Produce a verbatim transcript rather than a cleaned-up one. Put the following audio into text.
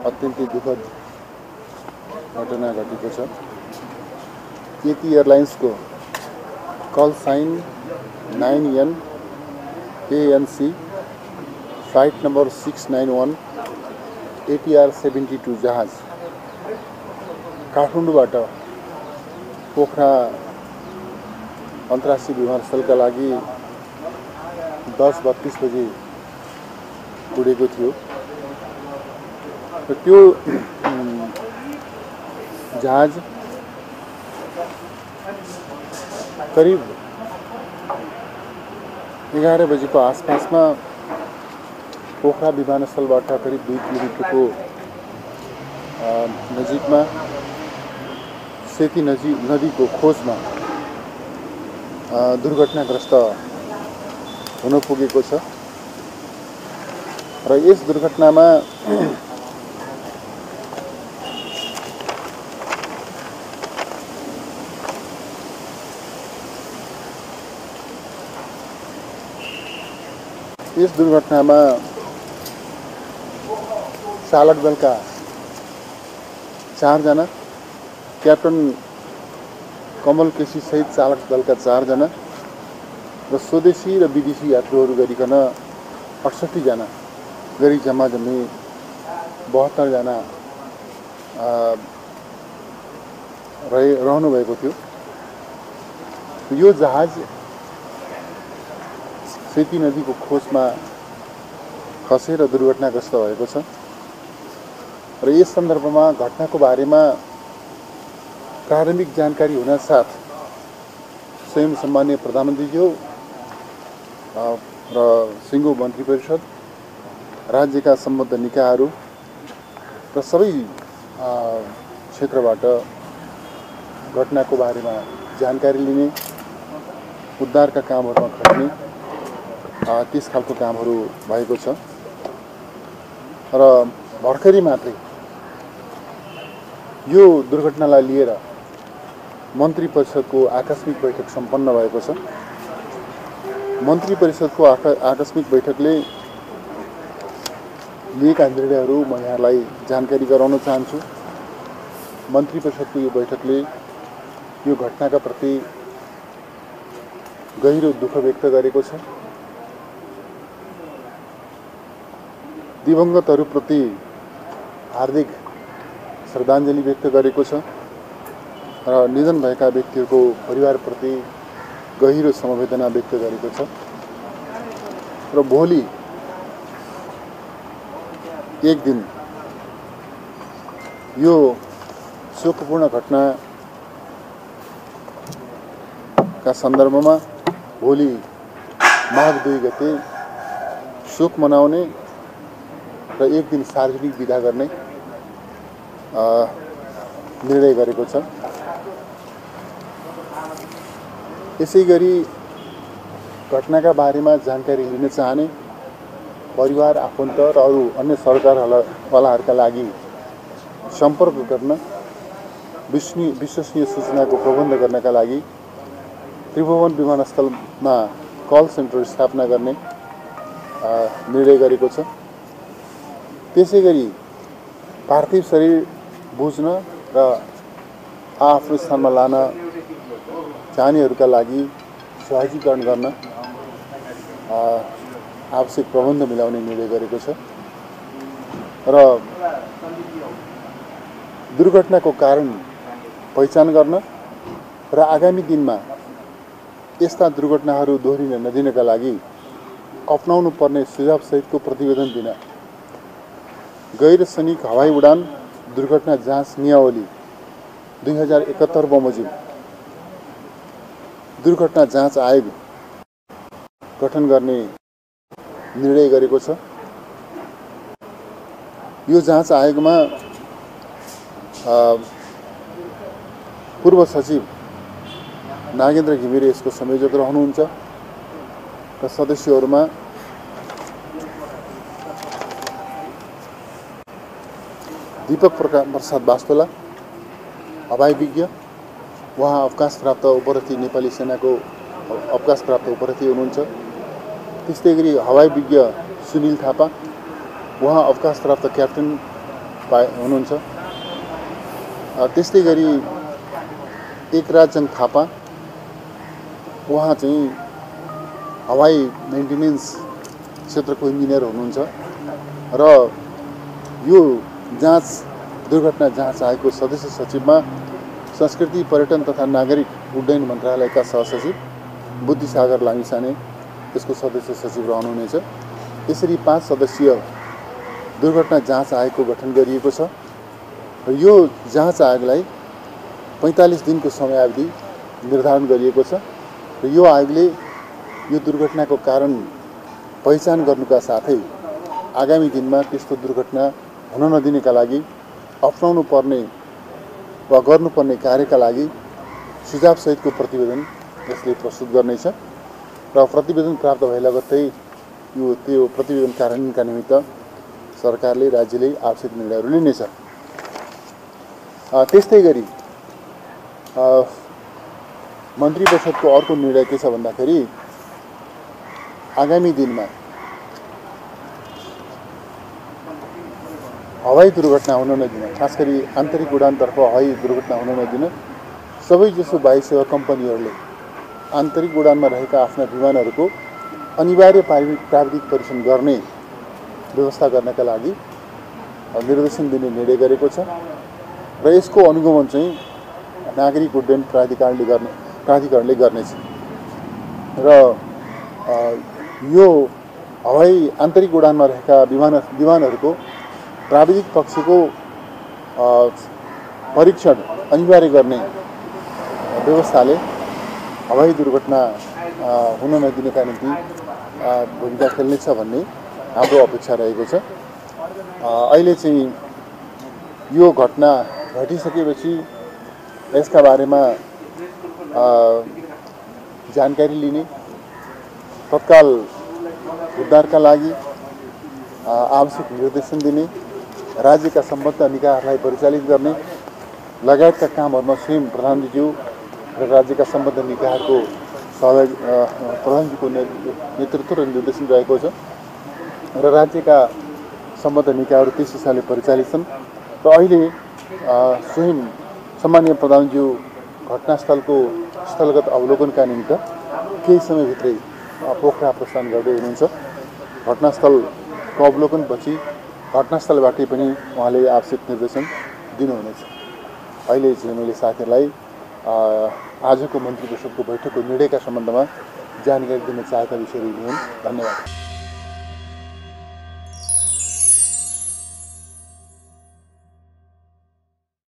अत्यन्तै दुःखद घटना घटेको छ। यति एयरलाइन्सको call sign nine N ANC flight number six nine one ATR seventy two जहाज काठमाडौँबाट पोखरा अन्तर्राष्ट्रिय विमानस्थलका लागि दस बत्तीस बजे उडेको थियो र त्यो जहाज करिब एघार बजेको आसपासमा पोखरा विमानस्थलबाट करिब दुई किलोमिटरको नजिकमा सेती नदी नदीको खोजमा दुर्घटनाग्रस्त हुन पुगेको छ र यस दुर्घटनामा यस दुर्घटनामा चालक दलका चारजना, क्याप्टन कमल केसी सहित चालक दलका चारजना र स्वदेशी र विदेशी यात्रुहरू गरिकन अठसट्ठी जना गरी जम्मा जम्मी बहत्तर जना रहे रहनु भएको थियो। यो जहाज सेती नदीको खोजमा खसेर दुर्घटनाग्रस्त भएको छ र यस सन्दर्भमा घटनाको बारेमा प्रारम्भिक जानकारी हुन साथ स्वयं सम्मान्य प्रधानमन्त्रीज्यू र सिङ्गो मन्त्री परिषद, राज्यका सम्बद्ध निकायहरू र सबै क्षेत्रबाट घटनाको बारेमा जानकारी लिने, उद्धारका कामहरूमा खट्ने त्यस खालको कामहरू भएको छ र भर्खरै मात्रै यो दुर्घटनालाई लिएर मन्त्री परिषदको आकस्मिक बैठक सम्पन्न भएको छ। मन्त्री परिषदको आकस्मिक बैठकले लिएका निर्णयहरू म यहाँलाई जानकारी गराउन चाहन्छु। मन्त्री परिषदको यो बैठकले यो घटनाका प्रति गहिरो दुःख व्यक्त गरेको छ। दिवंगतहरूप्रति हार्दिक श्रद्धाञ्जली व्यक्त गरेको छ र निधन भएका व्यक्तिहरूको परिवारप्रति गहिरो समवेदना व्यक्त गरेको छ र भोलि एक दिन यो शोकपूर्ण घटनाका सन्दर्भमा भोलि माघ दुई गते शोक मनाउने र एक दिन सार्वजनिक विदा गर्ने निर्णय गरेको छ। यसैगरी घटनाका बारेमा जानकारी लिन चाहने परिवार, आफन्त र अरू अन्य सरकारवालाहरूका लागि सम्पर्क गर्न, विश्वसनीय सूचनाको प्रबन्ध गर्नका लागि त्रिभुवन विमानस्थलमा कल सेन्टर स्थापना गर्ने निर्णय गरेको छ। त्यसैगरी पार्थिव शरीर बुझ्न र आफ्नो स्थानमा लान चाहनेहरूका लागि सहजीकरण गर्न आवश्यक प्रबन्ध मिलाउने निर्णय गरेको छ र दुर्घटनाको कारण पहिचान गर्न र आगामी दिनमा यस्ता दुर्घटनाहरू दोहोरिन नदिनका लागि अपनाउनु पर्ने सुझावसहितको प्रतिवेदन दिन गैर सैनिक हवाई उडान दुर्घटना जाँच नियावली दुई हजार एकहत्तर बमोजिम दुर्घटना जाँच आयोग गठन गर्ने निर्णय गरेको छ। यो जाँच आयोगमा पूर्व सचिव नागेन्द्र घिमिरे यसको संयोजक रहनुहुन्छ र सदस्यहरूमा दीपक प्रसाद वास्तोला हवाई विज्ञ, उहाँ अवकाश प्राप्त उपरथी नेपाली सेनाको अवकाश प्राप्त उपरथी हुनुहुन्छ। त्यस्तै गरी हवाई विज्ञ सुनिल थापा, उहाँ अवकाश प्राप्त क्याप्टन पाए हुनुहुन्छ। त्यस्तै गरी एकराजन थापा उहाँ चाहिँ हवाई मेन्टेनेन्स क्षेत्रको इन्जिनियर हुनुहुन्छ र यो जाँच दुर्घटना जाँच आयोगको सदस्य सचिवमा संस्कृति पर्यटन तथा नागरिक उड्डयन मन्त्रालयका सहसचिव बुद्धिसागर लामिछाने त्यसको सदस्य सचिव रहनुहुनेछ। यसरी पाँच सदस्यीय दुर्घटना जाँच आयोगको गठन गरिएको छ र यो जाँच आयोगलाई पैँतालिस दिनको समयावधि निर्धारण गरिएको छ र यो आयोगले यो दुर्घटनाको कारण पहिचान गर्नुका साथै आगामी दिनमा त्यस्तो दुर्घटना हुन नदिनका लागि अपनाउनु पर्ने वा गर्नुपर्ने कार्यका लागि सुझावसहितको प्रतिवेदन यसले प्रस्तुत गर्नेछ र प्रतिवेदन प्राप्त भए लगत्तै यो त्यो प्रतिवेदन कार्यान्वयनका निमित्त सरकारले राज्यले आवश्यक निर्णयहरू लिनेछ। त्यस्तै गरी मन्त्री परिषदको अर्को निर्णय के छ भन्दाखेरि आगामी दिनमा हवाई दुर्घटना हुन नदिन, खास गरी आन्तरिक उडानतर्फ हवाई दुर्घटना हुन नदिन सबैजसो वायु सेवा कम्पनीहरूले आन्तरिक उडानमा रहेका आफ्ना विमानहरूको अनिवार्य प्राविधिक परीक्षण गर्ने व्यवस्था गर्नका लागि निर्देशन दिने निर्णय गरेको छ र यसको अनुगमन चाहिँ नागरिक उड्डयन प्राधिकरणले गर्ने प्राधिकरणले गर्नेछ र यो हवाई आन्तरिक उडानमा रहेका विमान विमानहरूको प्राविधिक पक्षको परीक्षण अनिवार्य गर्ने व्यवस्थाले हवाई दुर्घटना हुन नदिनका निम्ति भूमिका खेल्नेछ भन्ने हाम्रो अपेक्षा रहेको छ। अहिले चाहिँ यो घटना घटिसकेपछि यसका बारेमा जानकारी लिने, तत्काल उद्धारका लागि आवश्यक निर्देशन दिने, राज्यका सम्बद्ध निकायहरूलाई परिचालित गर्ने लगायतका कामहरूमा स्वयं प्रधानज्यू र राज्यका सम्बद्ध निकायहरूको सहयोग प्रधानज्यूको नेतृत्व र निर्देशन रहेको छ र राज्यका सम्बद्ध निकायहरू त्यस हिसाबले परिचालित छन् र अहिले स्वयं सम्माननीय प्रधानज्यू घटनास्थलको स्थलगत अवलोकनका निमित्त केही समयभित्रै पोखरा प्रस्थान गर्दै हुनुहुन्छ। घटनास्थलको अवलोकनपछि घटनास्थलबाटै पनि उहाँले आवश्यक निर्देशन दिनुहुनेछ। अहिले चाहिँ मैले साथीहरूलाई आजको मन्त्री परिषदको बैठकको निर्णयका सम्बन्धमा जानकारी दिन चाहेका विषयहरू हुन्। धन्यवाद।